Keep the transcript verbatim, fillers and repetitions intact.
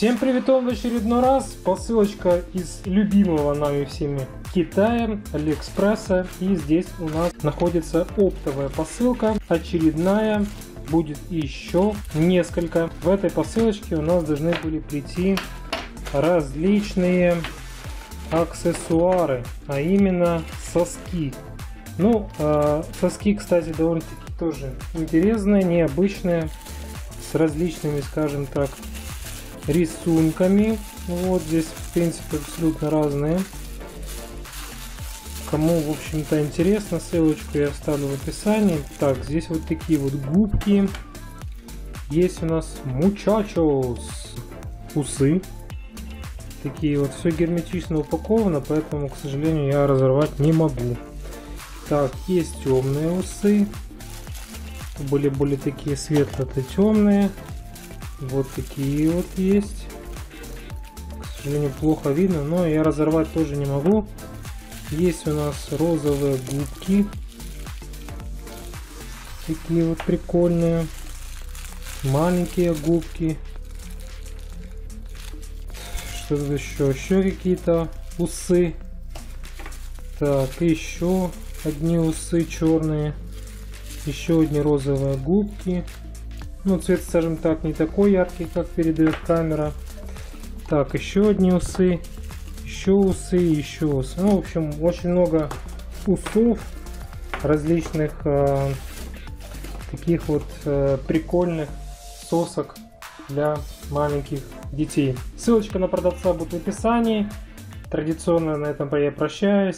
Всем приветом в очередной раз. Посылочка из любимого нами всеми Китая, Алиэкспресса. И здесь у нас находится оптовая посылка. Очередная. Будет еще несколько. В этой посылочке у нас должны были прийти различные аксессуары, а именно соски. Ну, э, соски, кстати, довольно-таки тоже интересные, необычные, с различными, скажем так, рисунками. Вот здесь, в принципе, абсолютно разные. Кому, в общем-то, интересно, ссылочку я оставлю в описании. Так, здесь вот такие вот губки. Есть у нас мучачос, усы. Такие вот, все герметично упаковано, поэтому, к сожалению, я разорвать не могу. Так, есть темные усы. Были более такие светло-то темные. Вот такие вот есть. К сожалению, плохо видно, но я разорвать тоже не могу. Есть у нас розовые губки. Такие вот прикольные. Маленькие губки. Что тут еще? Еще какие-то усы. Так, еще одни усы черные. Еще одни розовые губки. Ну, цвет, скажем так, не такой яркий, как передает камера. Так, еще одни усы. Еще усы, еще усы. Ну, в общем, очень много усов. Различных э, таких вот э, прикольных сосок для маленьких детей. Ссылочка на продавца будет в описании. Традиционно на этом я прощаюсь.